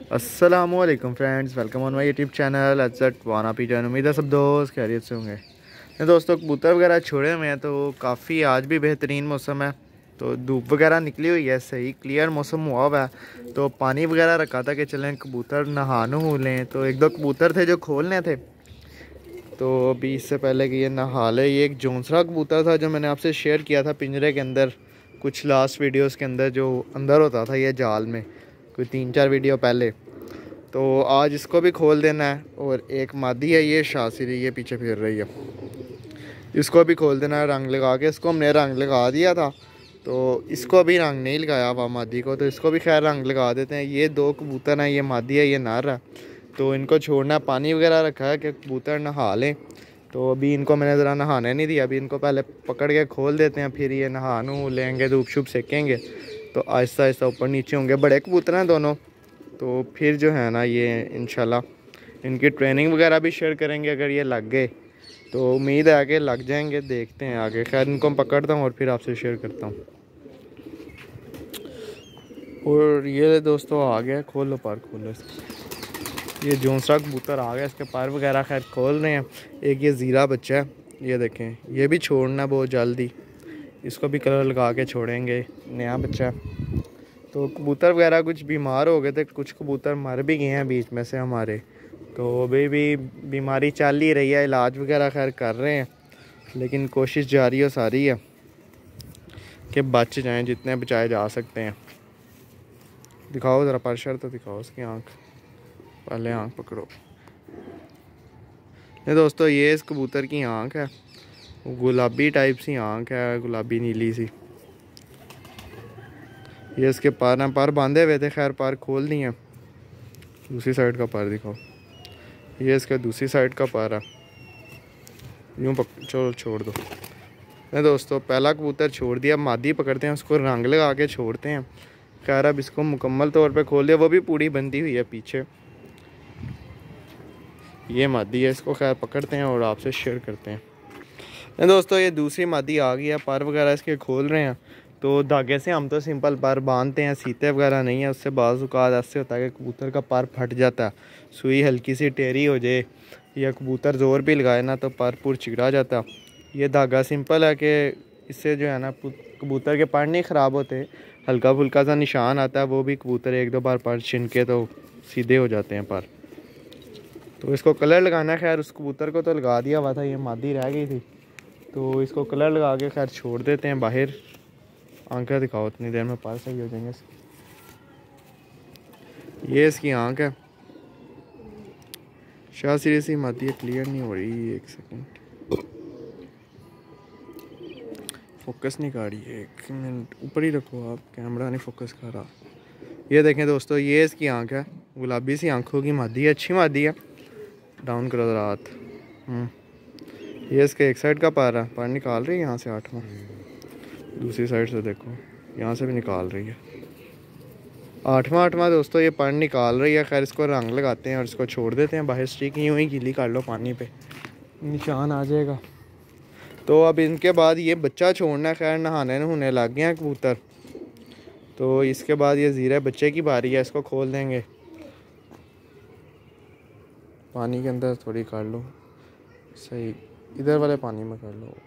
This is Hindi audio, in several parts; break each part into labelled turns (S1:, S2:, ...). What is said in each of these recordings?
S1: अस्सलामुअलैकुम friends, welcome on my YouTube channel एज़ट वाना पीजन। उम्मीद है सब दोस्त खैरियत से होंगे। तो दोस्तों कबूतर वगैरह छोड़े हुए हैं तो काफ़ी आज भी बेहतरीन मौसम है। तो धूप वगैरह निकली हुई है, सही क्लियर मौसम हुआ हुआ है। तो पानी वगैरह रखा था कि चलें कबूतर नहा लें। तो एक दो कबूतर थे जो खोलने थे, तो अभी इससे पहले कि ये नहा ले, ये एक जोंसरा कबूतर था जो मैंने आपसे शेयर किया था पिंजरे के अंदर कुछ लास्ट वीडियोस के अंदर, जो अंदर होता था ये जाल में, कोई 3-4 वीडियो पहले। तो आज इसको भी खोल देना है। और एक मादी है ये शासिरी, ये पीछे फिर रही है, इसको भी खोल देना है रंग लगा के। इसको हमने रंग लगा दिया था, तो इसको अभी रंग नहीं लगाया हुआ मादी को, तो इसको भी खैर रंग लगा देते हैं। ये दो कबूतर हैं, ये मादी है ये नर है। तो इनको छोड़ना, पानी वगैरह रखा है कि कबूतर नहा लें। तो अभी इनको मैंने ज़रा नहाने नहीं दिया, अभी इनको पहले पकड़ के खोल देते हैं, फिर ये नहा लेंगे, धूप शूप सेकेंगे तो आहिस्ता आहिस्ता ऊपर नीचे होंगे। बड़े कबूतर हैं दोनों, तो फिर जो है ना ये इंशाल्लाह इनकी ट्रेनिंग वगैरह भी शेयर करेंगे। अगर ये लग गए तो उम्मीद है आगे लग जाएंगे, देखते हैं आगे। खैर इनको मैं पकड़ता हूँ और फिर आपसे शेयर करता हूँ। और ये दोस्तों आ गया, खोल लो पार, खोल लो इसको। ये जोंसरा कबूतर आ गया, इसके पार वगैरह खैर खोल रहे हैं। एक ये ज़ीरा बच्चा है, ये देखें, ये भी छोड़ना बहुत जल्दी, इसको भी कलर लगा के छोड़ेंगे, नया बच्चा है। तो कबूतर वगैरह कुछ बीमार हो गए थे, कुछ कबूतर मर भी गए हैं बीच में से हमारे। तो अभी भी बीमारी चल ही रही है, इलाज वगैरह खैर कर रहे हैं, लेकिन कोशिश जारी और सारी है कि बच जाएं, जितने बचाए जा सकते हैं। दिखाओ ज़रा परशर तो दिखाओ उसकी आँख, पहले आँख पकड़ो। ये दोस्तों ये इस कबूतर की आँख है, गुलाबी टाइप सी आँख है, गुलाबी नीली सी। ये इसके पार बांधे हुए थे, खैर पार खोल दिए। दूसरी साइड का पार दिखाओ, ये इसका दूसरी साइड का पार है। यूँ चलो छोड़ दो। नहीं दोस्तों पहला कबूतर छोड़ दिया, मादी पकड़ते हैं, उसको रंग लगा के छोड़ते हैं। खैर अब इसको मुकम्मल तौर पे खोल दिया, वो भी पूरी बंधी हुई है पीछे। ये मादी है, इसको खैर पकड़ते हैं और आपसे शेयर करते हैं। नहीं दोस्तों ये दूसरी मादी आ गई है, पर वगैरह इसके खोल रहे हैं। तो धागे से हम तो सिंपल पर बांधते हैं, सीते वगैरह नहीं है। उससे बाज़ औक़ात ऐसे होता है कि कबूतर का पर फट जाता है, सुई हल्की सी टेढ़ी हो जाए या कबूतर ज़ोर भी लगाए ना तो पर पूर चिकरा जाता। ये धागा सिंपल है कि इससे जो है ना कबूतर के पर नहीं ख़राब होते, हल्का फुल्का सा निशान आता है, वो भी कबूतर एक दो बार पर छिनके तो सीधे हो जाते हैं पर। तो इसको कलर लगाना है, खैर उस कबूतर को तो लगा दिया हुआ था, ये मादी रह गई थी, तो इसको कलर लगा के खैर छोड़ देते हैं बाहर। आंखें दिखाओ, इतनी देर में पार सही हो जाएंगे। ये इसकी आंख है, शाह सीरियसली मादी है, क्लियर नहीं हो रही, एक सेकंड फोकस नहीं कर रही है, 1 मिनट ऊपर ही रखो आप, कैमरा नहीं फोकस कर रहा। ये देखें दोस्तों, ये इसकी आंख है, गुलाबी सी आंखों की मादी है, अच्छी मादी है। डाउन करो रात। ये इसके एक साइड का पार है, पार निकाल रही है यहाँ से 8वां, दूसरी साइड से देखो यहाँ से भी निकाल रही है 8वां दोस्तों, ये पर निकाल रही है। खैर इसको रंग लगाते हैं और इसको छोड़ देते हैं बाहर। स्टिक यूँ ही गीली कर लो, पानी पे निशान आ जाएगा। तो अब इनके बाद ये बच्चा छोड़ना है। खैर नहाने लग गए हैं कबूतर, तो इसके बाद ये ज़ीरा बच्चे की बारी है, इसको खोल देंगे। पानी के अंदर थोड़ी कर लो, सही इधर वाले पानी में कर लो।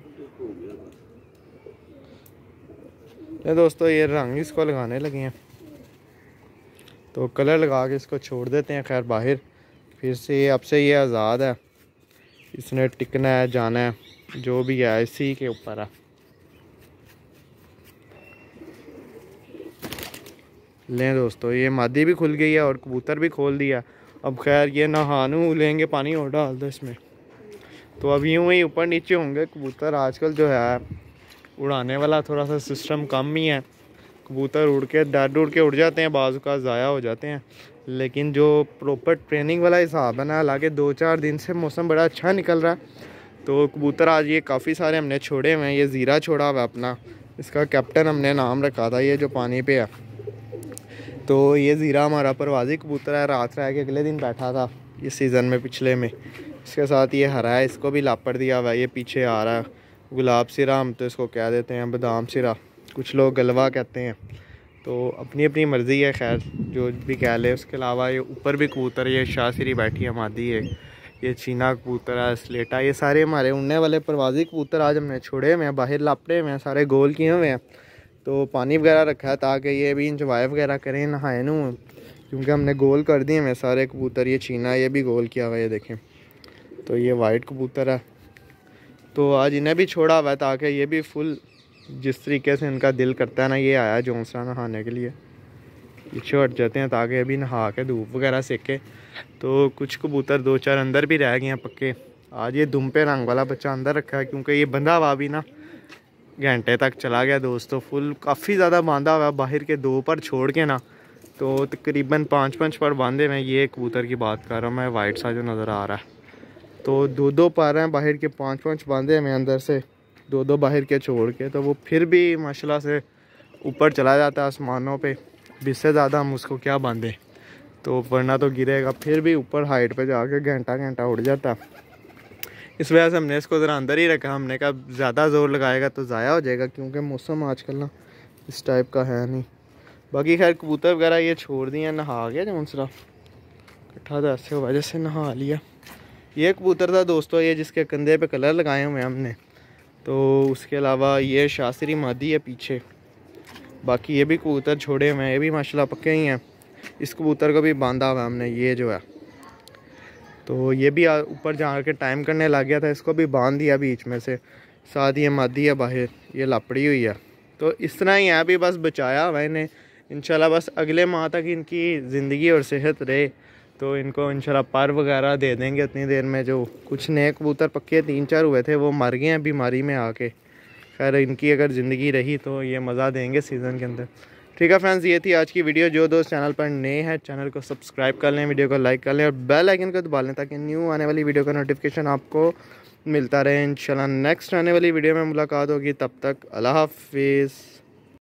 S1: ये दोस्तों ये रंग इसको लगाने लगे हैं, तो कलर लगा के इसको छोड़ देते हैं खैर बाहर। फिर से अब से ये आज़ाद है, इसने टिकना है, जाना है, जो भी है इसी के ऊपर है। लें दोस्तों ये मादी भी खुल गई है और कबूतर भी खोल दिया। अब खैर ये नहानू लेंगे, पानी और डाल दो इसमें। तो अब यूँ ही ऊपर नीचे होंगे कबूतर। आजकल जो है उड़ाने वाला थोड़ा सा सिस्टम कम ही है, कबूतर उड़ के उड़ जाते हैं, बाज़ का ज़ाया हो जाते हैं। लेकिन जो प्रॉपर ट्रेनिंग वाला हिसाब है ना, हालांकि 2-4 दिन से मौसम बड़ा अच्छा निकल रहा है। तो कबूतर आज ये काफ़ी सारे हमने छोड़े हुए हैं। ये ज़ीरा छोड़ा हुआ अपना, इसका कैप्टन हमने नाम रखा था, ये जो पानी पे है। तो ये ज़ीरा हमारा परवाज़ी कबूतर है, रात रह के अगले दिन बैठा था इस सीज़न में, पिछले में। इसके साथ ये हरा है, इसको भी लापड़ दिया हुआ है, ये पीछे आ रहा है। गुलाब सिरा हम तो इसको कह देते हैं, बादाम सिरा, कुछ लोग गलवा कहते हैं। तो अपनी अपनी मर्ज़ी है, खैर जो भी कह ले। उसके अलावा ये ऊपर भी कबूतर, ये शाहसिरी बैठी है मादी है, ये चीना कबूतर है, स्लेटा, ये सारे हमारे उड़ने वाले परवाज़ी कबूतर आज हमने छोड़े हुए हैं, बाहर लापड़े हुए हैं, सारे गोल किए हुए हैं। तो पानी वगैरह रखा है ताकि ये भी इंजॉय वगैरह करें, नहाए नू, क्योंकि हमने गोल कर दिए हैं सारे कबूतर। ये चीना ये भी गोल किया हुआ है, ये देखें। तो ये वाइट कबूतर है, तो आज इन्हें भी छोड़ा हुआ है ताकि ये भी फुल जिस तरीके से इनका दिल करता है ना, ये आया जोंसरा नहाने के लिए। पीछे हट जाते हैं ताकि अभी नहा के धूप वगैरह सेके। तो कुछ कबूतर 2-4 अंदर भी रह गए हैं पक्के। आज ये दुम्पे रंग वाला बच्चा अंदर रखा है, क्योंकि ये बंधा हुआ भी ना घंटे तक चला गया दोस्तों, फुल काफ़ी ज़्यादा बांधा हुआ बाहर के 2 पर छोड़ के ना, तो तकरीबन 5-5 पर बांधे में। ये कबूतर की बात कर रहा हूँ मैं, वाइट सा जो नज़र आ रहा है। तो 2-2 पर हैं बाहर के, 5-5 बांधे में अंदर से, 2-2 बाहर के छोड़ के। तो वो फिर भी माशाल्लाह से ऊपर चला जाता है आसमानों पे। इससे ज़्यादा हम उसको क्या बांधे, तो वरना तो गिरेगा। फिर भी ऊपर हाइट पे जाके घंटा घंटा उड़ जाता। इस वजह से हमने इसको ज़रा अंदर ही रखा। हमने कहा ज़्यादा ज़ोर लगाएगा तो ज़ाया हो जाएगा, क्योंकि मौसम आजकल ना इस टाइप का है नहीं। बाकी खैर कबूतर वगैरह ये छोड़ दिए, नहा गया जोंसरा इकट्ठा, तो ऐसे वजह से नहा लिया। ये कबूतर था दोस्तों, ये जिसके कंधे पे कलर लगाए हुए हैं हमने। तो उसके अलावा ये शाहसिरी मादी है पीछे। बाकी ये भी कबूतर छोड़े हुए हैं, ये भी माशाल्लाह पक्के ही हैं। इस कबूतर को भी बांधा हुआ है हमने, ये जो है। तो ये भी ऊपर जा के टाइम करने लग गया था, इसको भी बांध दिया बीच में से। साथ ये मादी है बाहर, ये लापड़ी हुई है। तो इस तरह ही है, भी बस बचाया हुआ इन्हें। इंशाल्लाह बस अगले माह तक इनकी ज़िंदगी और सेहत रहे तो इनको इंशाल्लाह पर वगैरह दे देंगे उतनी देर में। जो कुछ नए कबूतर पक्के 3-4 हुए थे वो मर गए हैं बीमारी में आके। खैर इनकी अगर ज़िंदगी रही तो ये मज़ा देंगे सीज़न के अंदर। ठीक है फ्रेंड्स, ये थी आज की वीडियो। जो दोस्त चैनल पर नए हैं चैनल को सब्सक्राइब कर लें, वीडियो को लाइक कर लें और बेल आइकन को दबा लें ताकि न्यू आने वाली वीडियो का नोटिफिकेशन आपको मिलता रहे। इंशाल्लाह नेक्स्ट आने वाली वीडियो में मुलाकात होगी, तब तक अल्लाह हाफिज़।